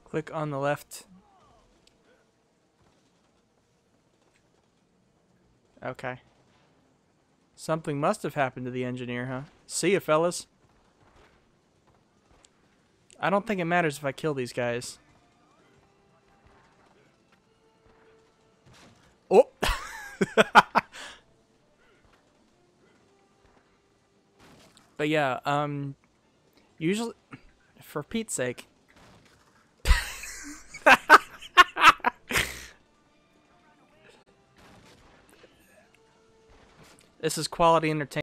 Click on the left. Okay. Something must have happened to the engineer, huh? See ya, fellas. I don't think it matters if I kill these guys. Oh! But yeah, usually, for Pete's sake. This is quality entertainment.